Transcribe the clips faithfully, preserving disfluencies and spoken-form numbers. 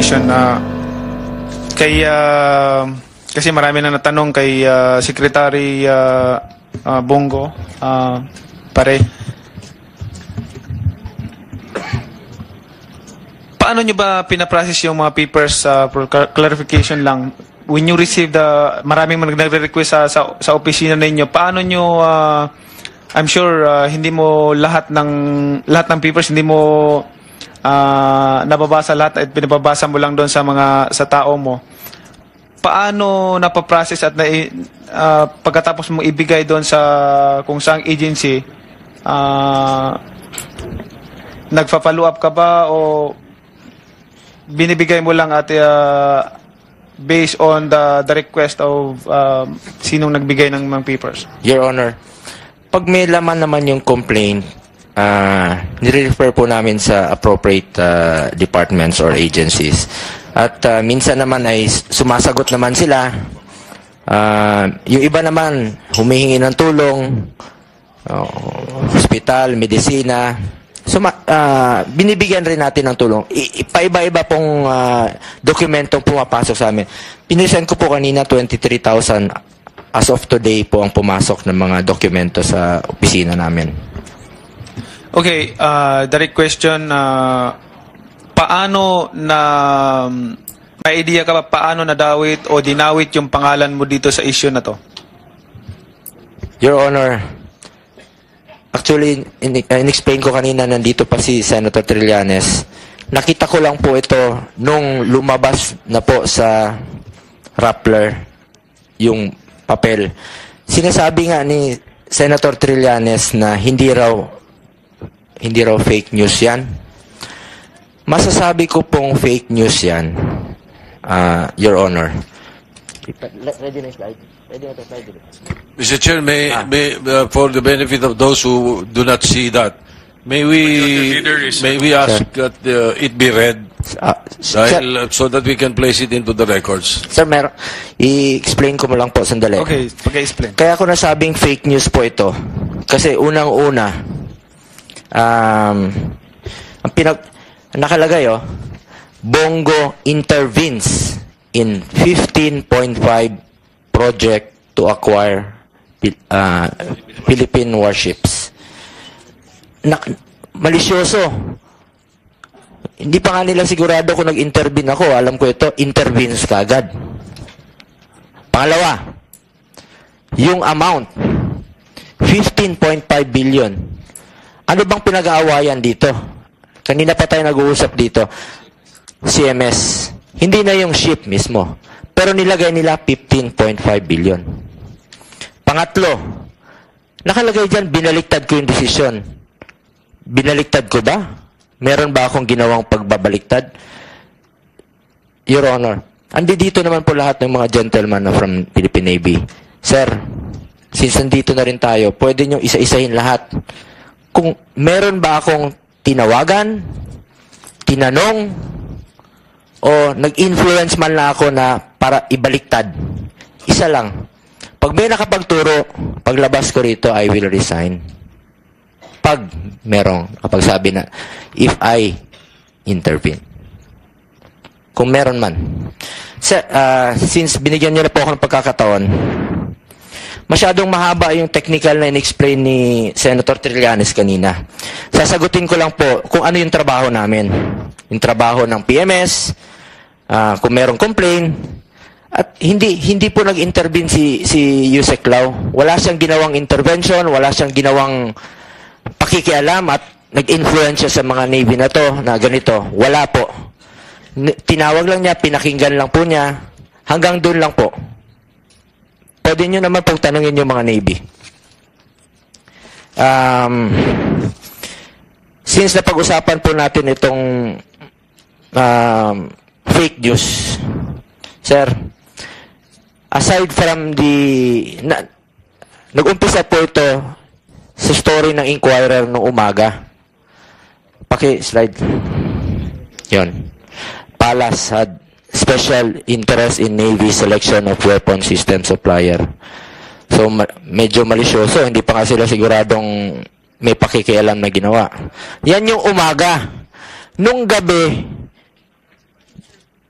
clarification na kay uh, kasi marami na natanong kay uh, Secretary uh, uh, Bongo uh, pare. Paano nyo ba pinaprocess yung mga papers uh, for clarification lang? When you receive the, maraming nagre-request sa, sa, sa opisina ninyo, paano nyo, uh, I'm sure uh, hindi mo lahat ng, lahat ng papers, hindi mo uh, nababasa lahat at pinababasa mo lang doon sa mga, sa tao mo. Paano napaprocess at na, uh, pagkatapos mo ibigay doon sa kung saang agency, uh, nagpa-follow up ka ba o binibigay mo lang at uh, based on the, the request of um, sinong nagbigay ng mga papers? Your Honor, pag may laman naman yung complaint, uh, nire-refer po namin sa appropriate uh, departments or agencies. At uh, minsan naman ay sumasagot naman sila. Uh, yung iba naman, humihingi ng tulong, uh, hospital, medisina. So, uh, binibigyan rin natin ng tulong. I Paiba-iba pong uh, dokumentong pumapasok sa amin. Pinisend ko po kanina twenty-three thousand as of today po ang pumasok ng mga dokumento sa opisina namin. Okay, uh, direct question, uh, paano na, may idea ka ba paano nadawit o dinawit yung pangalan mo dito sa issue na to? Your Honor, actually, in-explain ko kanina, nandito pa si Senator Trillanes. Nakita ko lang po ito nung lumabas na po sa Rappler yung papel. Sinasabi nga ni Senator Trillanes na hindi raw hindi raw fake news yan. Masasabi ko pong fake news yan, uh, Your Honor. Ready na slide. Ready na slide. Mister Chair, may, ah. may uh, for the benefit of those who do not see that, may we may we ask Sir. that uh, it be read Uh, dahil, uh, so that we can place it into the records? Sir, mer i-explain ko mo lang po sandali. Okay, pag-explain. Kaya ko nasabing fake news po ito. Kasi unang-una, um, ang pinag nakalagay, oh, Bongo intervenes in fifteen point five project to acquire uh, Philippine warships. Na, malisyoso. Hindi pa nga nila sigurado kung nag-intervene ako. Alam ko ito, intervenes kagad. Pangalawa, yung amount, fifteen point five billion. Ano bang pinag-aawayan dito? Kanina pa tayo nag-uusap dito. C M S. Hindi na yung ship mismo. Pero nilagay nila fifteen point five billion. Pangatlo, nakalagay dyan, binaliktad ko yung desisyon. Binaliktad ko ba? Meron ba akong ginawang pagbabaliktad? Your Honor, andi dito naman po lahat ng mga gentleman from Philippine Navy. Sir, since nandito na rin tayo, pwede nyo isa-isahin lahat. Kung meron ba akong tinawagan, tinanong, o nag-influence man lang ako na para ibaliktad, isa lang. Pag may nakapagturo, paglabas ko rito, I will resign. Pag merong, kapag sabi na, if I intervene. Kung meron man. Sa, uh, since binigyan niyo na po ako ng pagkakataon, masyadong mahaba yung technical na in-explain ni Senator Trillanes kanina. Sasagutin ko lang po kung ano yung trabaho namin. Yung trabaho ng P M S, uh, kung merong complaint, at hindi hindi po nag-intervene si si Yusek Lau. Wala siyang ginawang intervention, wala siyang ginawang pakikialam at nag-influence siya sa mga Navy na to na ganito. Wala po. Tinawag lang niya, pinakinggan lang po niya. Hanggang doon lang po. Pwede nyo naman pong tanungin yung mga Navy. Um, since napag-usapan po natin itong um, fake news, sir, aside from the na, nag-umpisa po ito sa story ng Inquirer noong umaga. Paki-slide. Yon. Palace had special interest in Navy selection of weapon system supplier. So, ma medyo malisyoso. Hindi pa nga sila siguradong may pakikialam na ginawa. Yan yung umaga. Nung gabi,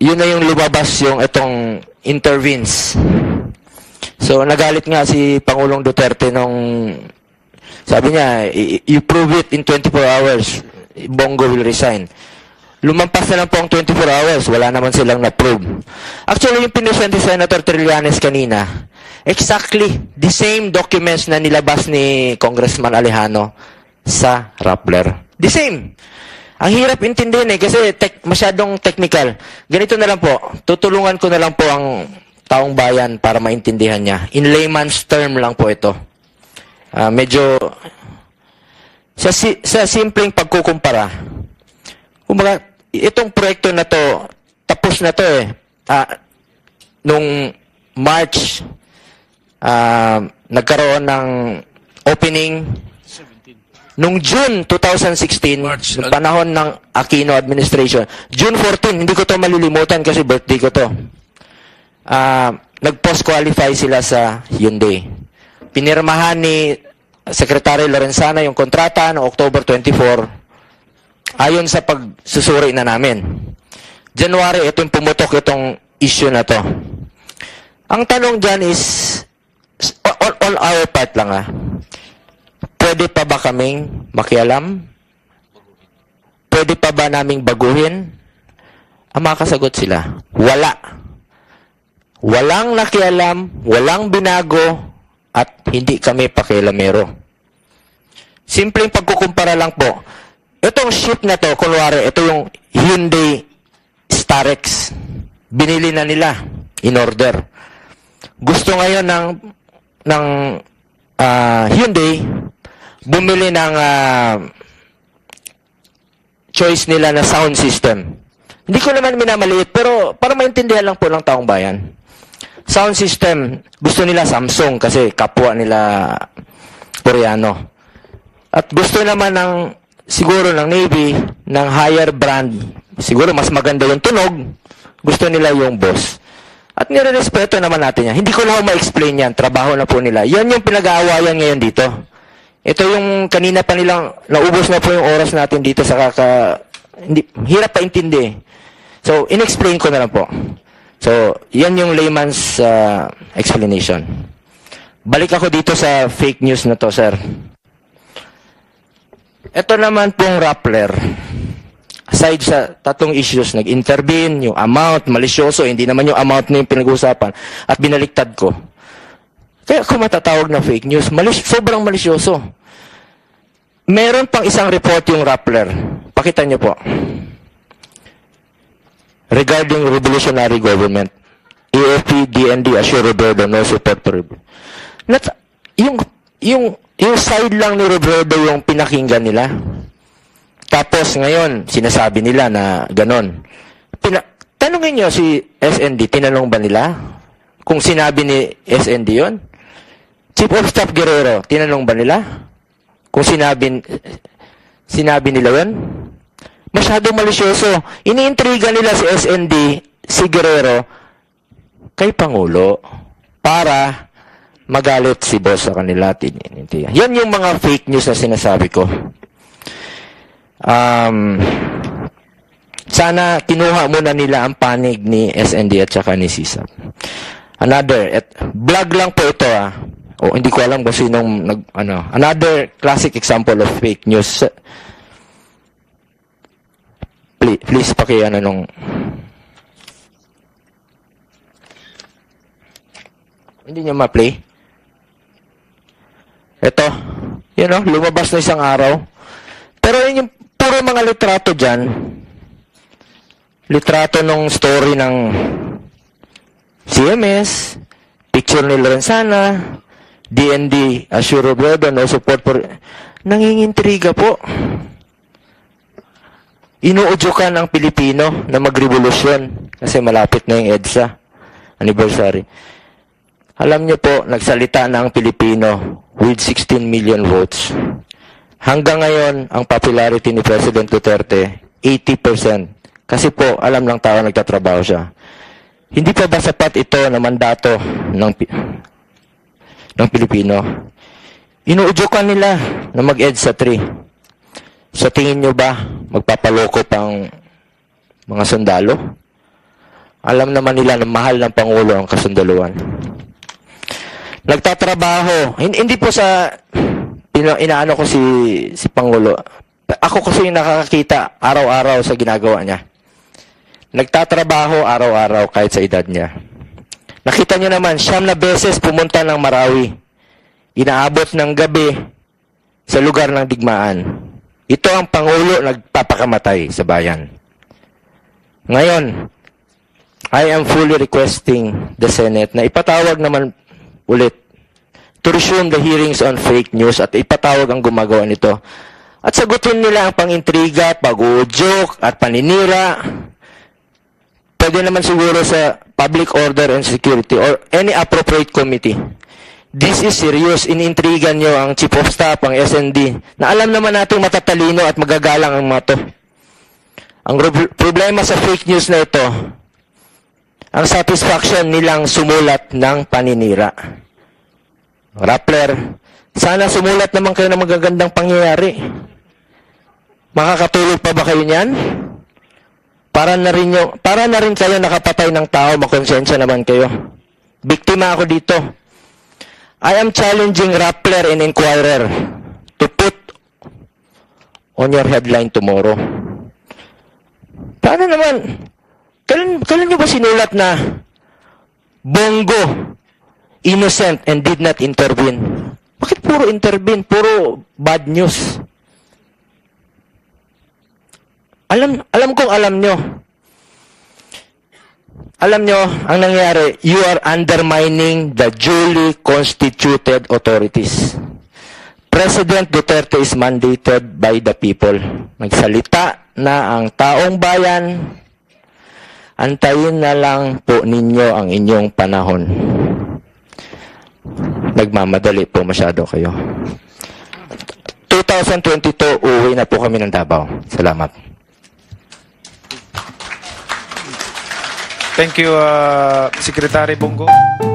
yun na yung lumabas yung itong intervenes. So, nagalit nga si Pangulong Duterte nung sabi niya, you prove it in twenty-four hours, Bongo will resign. Lumampas na lang po ang twenty-four hours, wala naman silang na-prove. Actually, yung pinisyon ni Senator Trillanes kanina, exactly the same documents na nilabas ni Congressman Alejano sa Rappler. The same. Ang hirap intindihin eh, kasi tek, masyadong technical. Ganito na lang po, tutulungan ko na lang po ang taong bayan para maintindihan niya. In layman's term lang po ito. Uh, medyo, sa, si, sa simpleng pagkukumpara, kumbaga, itong proyekto na to, tapos na to eh. Uh, nung March, uh, nagkaroon ng opening. Nung June twenty sixteen, March, nung panahon ng Aquino administration, June fourteenth, hindi ko to malilimutan kasi birthday ko to. Uh, nag-post-qualify sila sa Hyundai. Pinirmahan ni Secretary Lorenzana yung kontrata noong October twenty-fourth, ayon sa pagsusuri na namin. January, ito yung pumutok itong issue na to. Ang tanong dyan is, on, on our part lang ah, pwede pa ba kaming makialam? Pwede pa ba naming baguhin? Ang makasagot sila, wala. Walang nakialam, walang binago, at hindi kami pakialamero. Simpleng pagkukumpara lang po. Itong ship na to, kunwari, ito yung Hyundai Starex. Binili na nila, in order. Gusto ngayon ng, ng uh, Hyundai, bumili ng uh, choice nila na sound system. Hindi ko naman minamaliit, pero para maintindihan lang po ng taong bayan. Sound system, gusto nila Samsung kasi kapwa nila Koreano. At gusto naman ng, siguro ng Navy, ng higher brand, siguro mas maganda yung tunog, gusto nila yung Boss. At nire-respeto naman natin yan. Hindi ko na ma-explain yan, trabaho na po nila. Yan yung pinag-aawayan ngayon dito. Ito yung kanina pa nilang, naubos na po yung oras natin dito sa kaka, hindi, hirap pa intindi. So, in-explain ko na lang po. So, yan yung layman's uh, explanation. Balik ako dito sa fake news na to, sir. Ito naman pong Rappler. Aside sa tatlong issues, nag-intervene, yung amount, malisyoso, hindi naman yung amount na yung pinag-uusapan, at binaliktad ko. Kaya ako matatawag na fake news, malis sobrang malisyoso. Meron pang isang report yung Rappler. Pakita niyo po. Regarding revolutionary government, A F P, D N D, assure Robredo, no support for Not, yung, yung, yung side lang ni Robredo yung pinakinggan nila. Tapos ngayon, sinasabi nila na ganon. Pina, tanungin nyo si S N D, tinanong ba nila? Kung sinabi ni S N D yun? Chief of Staff Guerrero, tinanong ba nila? Kung sinabi, sinabi nila yun? Masyadong malisyoso. Iniintriga nila si S N D, si Guerrero, kay Pangulo, para magalit si boss sa kanila. Yan yung mga fake news na sinasabi ko. Um, sana kinuha muna nila ang panig ni S N D at saka ni Sisap. Another, et, vlog lang po ito ah. O hindi ko alam kung sinong nag, ano. Another classic example of fake news. Please, please paki ano nung hindi niyo ma-play. Ito. You know, lumabas na isang araw. Pero yun yung puro mga litrato dyan. Litrato nung story ng C M S, picture ni Lorenzana, D N D, assure Robredo, no support for... Nangingintriga po. Inuudyokan ang Pilipino na magrevolusyon kasi malapit na yung EDSA anniversary. Alam niyo po, nagsalita na ang Pilipino with sixteen million votes. Hanggang ngayon, ang popularity ni President Duterte, eighty percent. Kasi po, alam lang tao nagtatrabaho siya. Hindi pa ba sapat ito na mandato ng, ng Pilipino? Inuudyokan nila na mag-EDSA three. Sa tingin nyo ba, magpapaloko pang mga sundalo? Alam naman nila na mahal ng Pangulo ang kasundaluhan. Nagtatrabaho. Hin- Hindi po sa ina- inaano ko si si Pangulo. Ako kasi yung nakakakita araw-araw sa ginagawa niya. Nagtatrabaho araw-araw kahit sa edad niya. Nakita niyo naman, siyam na beses pumunta ng Marawi. Inaabot ng gabi sa lugar ng digmaan. Ito ang Pangulo nagpapakamatay sa bayan. Ngayon, I am fully requesting the Senate na ipatawag naman ulit to resume the hearings on fake news at ipatawag ang gumagawa nito. At sagutin nila ang pang-intriga, pag-uudyok at paninira. Pwede naman siguro sa Public Order and Security or any appropriate committee. This is serious. Inintrigan nyo ang Chief of Staff, ang S N D, na alam naman natin matatalino at magagalang ang mga to. Ang problema sa fake news na ito, ang satisfaction nilang sumulat ng paninira. Rappler, sana sumulat naman kayo ng magagandang pangyayari. Makakatulog pa ba kayo niyan? Para na rin, yung, para na rin kayo nakapatay ng tao, makonsensya naman kayo. Biktima ako dito. I am challenging Rappler and Inquirer to put on your headline tomorrow. Paano naman? Kailan, kailan nyo ba sinulat na Bongo, innocent and did not intervene? Bakit puro intervene? Puro bad news. Alam, alam kong alam nyo. Alam nyo, ang nangyari, you are undermining the duly constituted authorities. President Duterte is mandated by the people. Nagsalita na ang taong bayan, antayin na lang po ninyo ang inyong panahon. Nagmamadali po masyado kayo. twenty twenty-two, uwi na po kami ng Davao. Salamat. Thank you, uh, Secretary Bongo.